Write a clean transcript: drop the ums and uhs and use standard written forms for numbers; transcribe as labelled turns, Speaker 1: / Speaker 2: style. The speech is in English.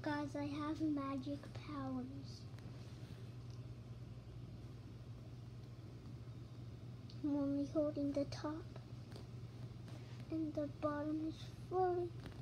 Speaker 1: guys, I have magic powers. I'm only holding the top, and the bottom is floating.